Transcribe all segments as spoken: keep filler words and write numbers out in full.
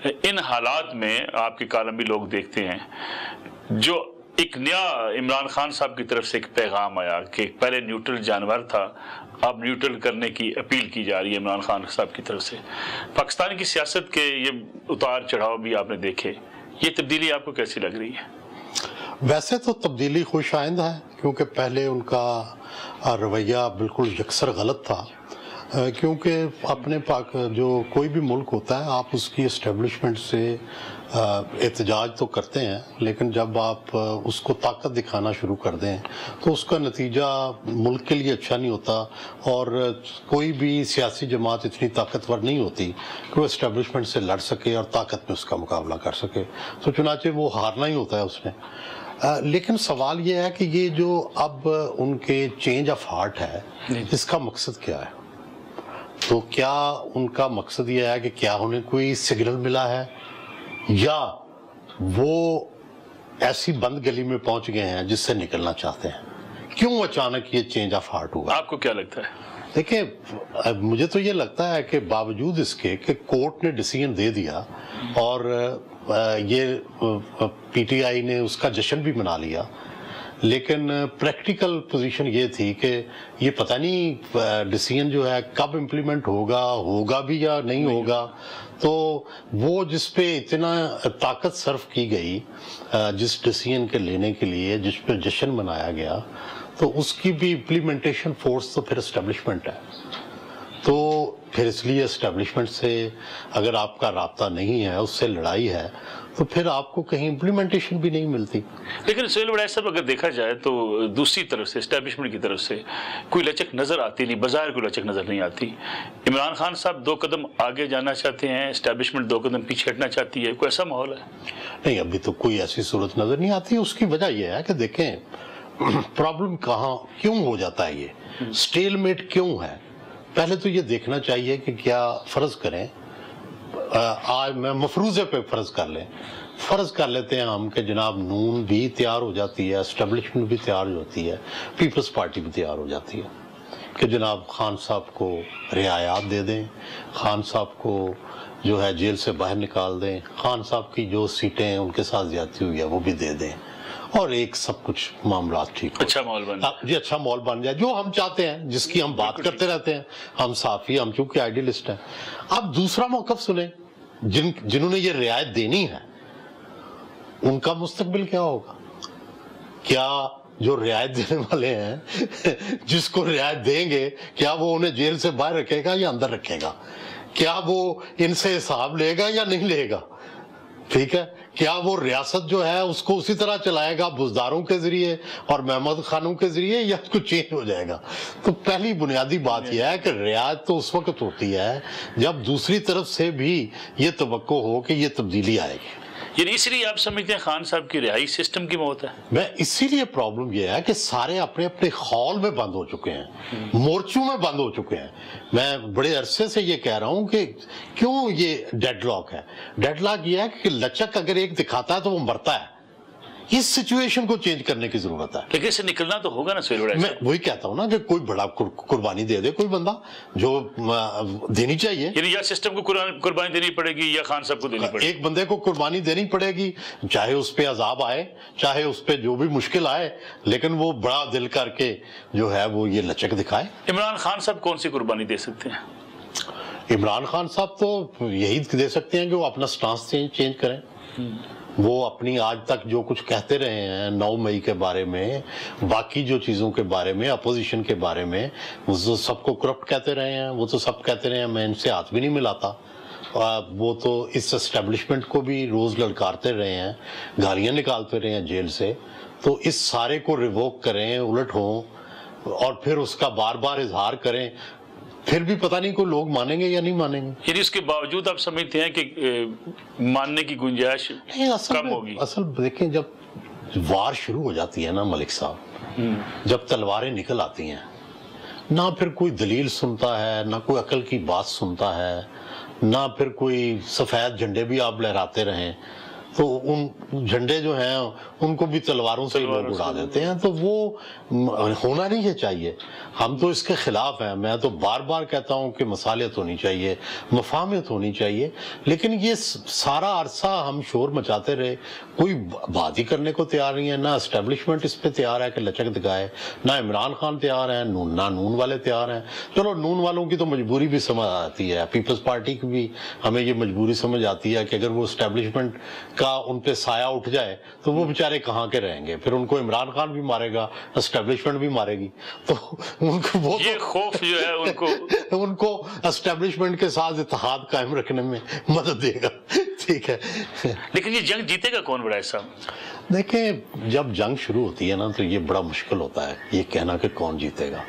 ان حالات میں آپ کے کالم بھی لوگ دیکھتے ہیں، جو ایک نیا عمران خان صاحب کی طرف سے ایک پیغام آیا کہ پہلے نیوٹرل جانور تھا، اب نیوٹرل کرنے کی اپیل کی جا رہی ہے عمران خان صاحب کی طرف سے. پاکستان کی سیاست کے یہ اتار چڑھاؤ بھی آپ نے دیکھے، یہ تبدیلی آپ کو کیسی لگ رہی ہے؟ ویسے تو تبدیلی خوش آئند ہے، کیونکہ پہلے ان کا رویہ بالکل یکسر غلط تھا. کیونکہ اپنے پاک جو کوئی بھی ملک ہوتا ہے، آپ اس کی اسٹیبلشمنٹ سے احتجاج تو کرتے ہیں، لیکن جب آپ اس کو طاقت دکھانا شروع کر دیں تو اس کا نتیجہ ملک کے لیے اچھا نہیں ہوتا، اور کوئی بھی سیاسی جماعت اتنی طاقتور نہیں ہوتی کہ وہ اسٹیبلشمنٹ سے لڑ سکے اور طاقت میں اس کا مقابلہ کر سکے. تو چنانچہ وہ ہارنا ہی ہوتا ہے اس نے. لیکن سوال یہ ہے کہ یہ جو اب ان کے چینج آف ہارٹ ہے، اس کا مقصد کیا ہے؟ تو کیا ان کا مقصد یہ ہے کہ کیا انہیں کوئی سگنل ملا ہے، یا وہ ایسی بند گلی میں پہنچ گئے ہیں جس سے نکلنا چاہتے ہیں؟ کیوں اچانک یہ چینج آف ہارٹ ہوا؟ آپ کو کیا لگتا ہے؟ دیکھیں، مجھے تو یہ لگتا ہے کہ باوجود اس کے کہ کورٹ نے ڈیسیژن دے دیا اور یہ پی ٹی آئی نے اس کا جشن بھی منا لیا، لیکن پریکٹیکل پوزیشن یہ تھی کہ یہ پتہ نہیں ڈیسیژن جو ہے کب امپلیمنٹ ہوگا ہوگا بھی یا نہیں ہوگا. تو وہ جس پہ اتنا طاقت صرف کی گئی جس ڈیسیژن کے لینے کے لیے، جس پہ جشن منایا گیا، تو اس کی بھی امپلیمنٹیشن فورس تو پھر اسٹیبلشمنٹ ہے. تو پھر اس لیے اسٹیبلشمنٹ سے اگر آپ کا رابطہ نہیں ہے، اس سے لڑائی ہے، تو پھر آپ کو کہیں امپلیمنٹیشن بھی نہیں ملتی. لیکن سہیل وڑائچ صاحب اگر دیکھا جائے تو دوسری طرف سے اسٹیبلشمنٹ کی طرف سے کوئی لچک نظر آتی نہیں، بظاہر کوئی لچک نظر نہیں آتی. عمران خان صاحب دو قدم آگے جانا چاہتے ہیں، اسٹیبلشمنٹ دو قدم پیچھے ہٹنا چاہتی ہے، کوئی ایسا ماحول ہے؟ نہیں، ابھی تو کوئی ایسی صورت نظر نہیں آتی. اس کی وجہ یہ ہے کہ دیکھیں پرابلم کہاں کیوں ہو جاتا ہے، یہ سٹیل میٹ کیوں ہے. پہلے تو یہ دیکھنا چاہیے کہ کیا فرض کریں، آج میں مفروضے پہ فرض کر لیں فرض کر لیتے ہیں ہم کہ جناب نون بھی تیار ہو جاتی ہے، اسٹیبلشمنٹ بھی تیار ہو جاتی ہے، پیپلز پارٹی بھی تیار ہو جاتی ہے کہ جناب خان صاحب کو رعایات دے دیں، خان صاحب کو جو ہے جیل سے باہر نکال دیں، خان صاحب کی جو سیٹیں ان کے ساتھ زیادتی ہوئی ہے وہ بھی دے دیں، اور ایک سب کچھ معاملات ٹھیک، اچھا ماحول بن جائے. جی اچھا ماحول بن جائے، جو ہم چاہتے ہیں، جس کی ہم بات کرتے رہتے ہیں. ہم صافی، ہم چونکہ آئیڈیلسٹ ہیں. اب دوسرا موقف سنیں، جن جنہوں نے یہ رعایت دینی ہے ان کا مستقبل کیا ہوگا؟ کیا جو رعایت دینے والے ہیں جس کو رعایت دیں گے، کیا وہ انہیں جیل سے باہر رکھے گا یا اندر رکھے گا؟ کیا وہ ان سے حساب لے گا یا نہیں لے گا؟ ٹھیک ہے، کیا وہ ریاست جو ہے اس کو اسی طرح چلائے گا بزداروں کے ذریعے اور محمد خانوں کے ذریعے، یا اس کو چینج ہو جائے گا؟ تو پہلی بنیادی بات یہ ہے کہ رعایت تو اس وقت ہوتی ہے جب دوسری طرف سے بھی یہ توقع ہو کہ یہ تبدیلی آئے گی. یعنی اس لیے آپ سمجھتے ہیں خان صاحب کی رہائی سسٹم کی موت ہے؟ میں اسی لیے پرابلم یہ ہے کہ سارے اپنے اپنے خول میں بند ہو چکے ہیں، مورچوں میں بند ہو چکے ہیں. میں بڑے عرصے سے یہ کہہ رہا ہوں کہ کیوں یہ ڈیڈ لاک ہے. ڈیڈ لاک یہ ہے کہ لچک اگر ایک دکھاتا ہے تو وہ مرتا ہے. اس سچویشن کو چینج کرنے کی ضرورت ہے. لیکن اس سے نکلنا تو ہوگا نا سہیل وڑائچ میں صاحب؟ وہی کہتا ہوں نا کہ کوئی بڑا قربانی دے دے کوئی بندہ جو دینی چاہیے. یعنی یا سسٹم کو قربانی دینی پڑے گی یا خان صاحب کو دینی پڑے گی. ایک بندے کو قربانی دینی پڑے گی، چاہے اس پہ عذاب آئے، چاہے اس پہ جو بھی مشکل آئے، لیکن وہ بڑا دل کر کے جو ہے وہ یہ لچک دکھائے. عمران خان صاحب کون سی قربانی دے سکتے ہیں؟ عمران خان صاحب تو یہی دے سکتے ہیں کہ وہ اپنا سٹانس چینج کریں. وہ اپنی آج تک جو کچھ کہتے رہے ہیں نو مئی کے بارے میں، باقی جو چیزوں کے بارے میں، اپوزیشن کے بارے میں، وہ سب کو کرپٹ کہتے رہے ہیں. وہ تو سب کہتے رہے ہیں میں ان سے ہاتھ بھی نہیں ملاتا. وہ تو اس اسٹیبلشمنٹ کو بھی روز للکارتے رہے ہیں، گالیاں نکالتے رہے ہیں جیل سے. تو اس سارے کو ریووک کریں، الٹ ہوں، اور پھر اس کا بار بار اظہار کریں، پھر بھی پتہ نہیں کوئی لوگ مانیں گے یا نہیں مانیں گے. یعنی اس کے باوجود آپ سمجھتے ہیں کہ ماننے کی گنجائش کم ہوگی؟ اصل دیکھیں، جب وار شروع ہو جاتی ہے نا ملک صاحب، جب تلواریں نکل آتی ہیں، نہ پھر کوئی دلیل سنتا ہے، نہ کوئی عقل کی بات سنتا ہے، نہ پھر کوئی سفید جھنڈے بھی آپ لہراتے رہیں. تو ان جھنڈے جو ہیں ان کو بھی تلواروں سے لوگ اڑا دیتے ہیں، تو وہ ہونا نہیں ہے چاہیے. ہم تو اس کے خلاف ہیں. میں تو بار بار کہتا ہوں کہ مصالحت ہونی چاہیے، مفاہمت ہونی چاہیے، لیکن یہ سارا عرصہ ہم شور مچاتے رہے، کوئی بات ہی کرنے کو تیار نہیں ہے. نہ اسٹیبلشمنٹ اس پہ تیار ہے کہ لچک دکھائے، نہ عمران خان تیار ہیں، نہ نون والے تیار ہیں. چلو نون والوں کی تو مجبوری بھی سمجھ آتی ہے، پیپلز پارٹی کی بھی ہمیں یہ مجبوری سمجھ آتی ہے کہ اگر وہ اسٹیبلشمنٹ کا ان پہ سایہ اٹھ جائے تو وہ بیچارے کہاں کے رہیں گے. پھر ان کو عمران خان بھی مارے گا، اسٹیبلشمنٹ بھی مارے گی، تو ان کو وہ یہ خوف جو ہے ان کو ان کو اسٹیبلشمنٹ کے ساتھ اتحاد قائم رکھنے میں مدد دے گا. ٹھیک ہے، لیکن یہ جنگ جیتے گا کون بڑا صاحب؟ دیکھیں جب جنگ شروع ہوتی ہے نا تو یہ بڑا مشکل ہوتا ہے یہ کہنا کہ کون جیتے گا،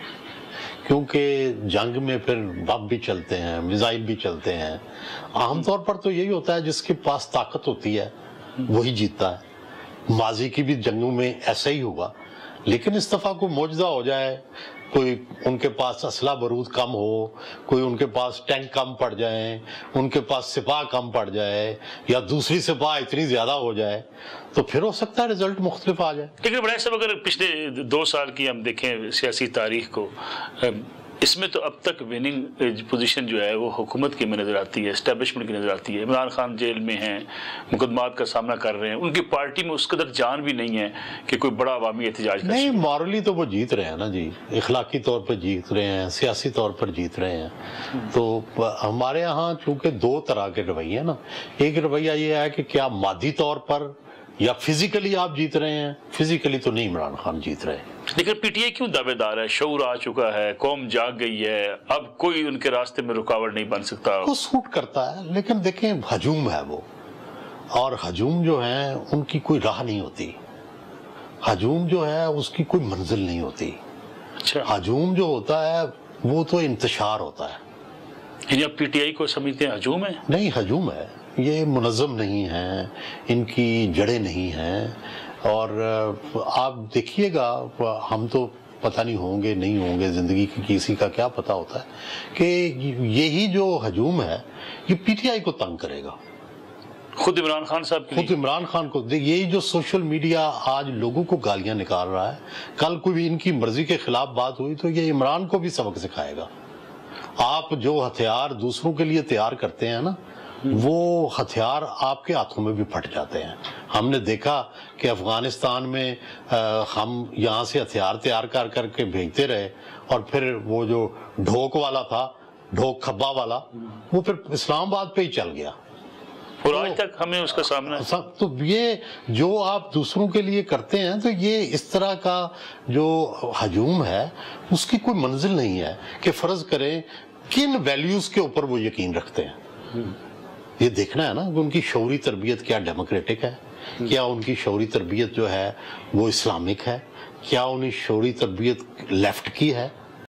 کیونکہ جنگ میں پھر بم بھی چلتے ہیں، میزائل بھی چلتے ہیں. عام طور پر تو یہی ہوتا ہے جس کے پاس طاقت ہوتی ہے وہی جیتتا ہے. ماضی کی بھی جنگوں میں ایسا ہی ہوا، لیکن اس دفعہ کوئی معجزہ ہو جائے، کوئی ان کے پاس اسلحہ بارود کم ہو، کوئی ان کے پاس ٹینک کم پڑ جائیں، ان کے پاس سپاہ کم پڑ جائے، یا دوسری سپاہ اتنی زیادہ ہو جائے، تو پھر ہو سکتا ہے رزلٹ مختلف آ جائے. لیکن بڑا صاحب اگر پچھلے دو سال کی ہم دیکھیں سیاسی تاریخ کو، اس میں تو اب تک وننگ پوزیشن جو ہے وہ حکومت کی میں نظر آتی ہے، اسٹیبلشمنٹ کی نظر آتی ہے. عمران خان جیل میں ہیں، مقدمات کا سامنا کر رہے ہیں، ان کی پارٹی میں اس قدر جان بھی نہیں ہے کہ کوئی بڑا عوامی احتجاج کر نہیں. مورلی تو وہ جیت رہے ہیں نا جی، اخلاقی طور پر جیت رہے ہیں، سیاسی طور پر جیت رہے ہیں. تو ہمارے ہاں چونکہ دو طرح کے رویے ہیں نا، ایک رویہ یہ ہے کہ کیا مادی طور پر یا فزیکلی آپ جیت رہے ہیں. فزیکلی تو نہیں عمران خان جیت رہے. لیکن پی ٹی آئی کیوں دعوے دار ہے؟ شعور آ چکا ہے، قوم جاگ گئی ہے، اب کوئی ان کے راستے میں رکاوٹ نہیں بن سکتا. وہ سوٹ کرتا ہے، لیکن دیکھیں ہجوم ہے وہ، اور ہجوم جو ہیں ان کی کوئی راہ نہیں ہوتی. ہجوم جو ہے اس کی کوئی منزل نہیں ہوتی. اچھا، ہجوم جو ہوتا ہے وہ تو انتشار ہوتا ہے. یعنی اب پی ٹی آئی کو سمجھتے ہیں ہجوم ہے؟ نہیں، ہجوم ہے. یہ منظم نہیں ہیں، ان کی جڑیں نہیں ہیں. اور آپ دیکھیے گا، ہم تو پتہ نہیں ہوں گے نہیں ہوں گے، زندگی کی کسی کا کیا پتہ ہوتا ہے، کہ یہی جو ہجوم ہے یہ پی ٹی آئی کو تنگ کرے گا. خود عمران خان صاحب خود عمران خان کو یہی جو سوشل میڈیا آج لوگوں کو گالیاں نکال رہا ہے، کل کوئی ان کی مرضی کے خلاف بات ہوئی تو یہ عمران کو بھی سبق سکھائے گا. آپ جو ہتھیار دوسروں کے لیے تیار کرتے ہیں نا، وہ ہتھیار آپ کے ہاتھوں میں بھی پھٹ جاتے ہیں. ہم نے دیکھا کہ افغانستان میں ہم یہاں سے ہتھیار تیار کر کر کے بھیجتے رہے، اور پھر وہ جو ڈھوک والا تھا، ڈھوک کھبا والا، وہ پھر اسلام آباد پہ ہی چل گیا، اور آج تک ہمیں اس کا سامنا ہے. تو یہ جو آپ دوسروں کے لیے کرتے ہیں، تو یہ اس طرح کا جو ہجوم ہے اس کی کوئی منزل نہیں ہے. کہ فرض کریں کن ویلیوز کے اوپر وہ یقین رکھتے ہیں. یہ دیکھنا ہے نا کہ ان کی شعوری تربیت کیا ڈیموکریٹک ہے، کیا ان کی شعوری تربیت جو ہے وہ اسلامک ہے، کیا ان کی شعوری تربیت لیفٹ کی ہے.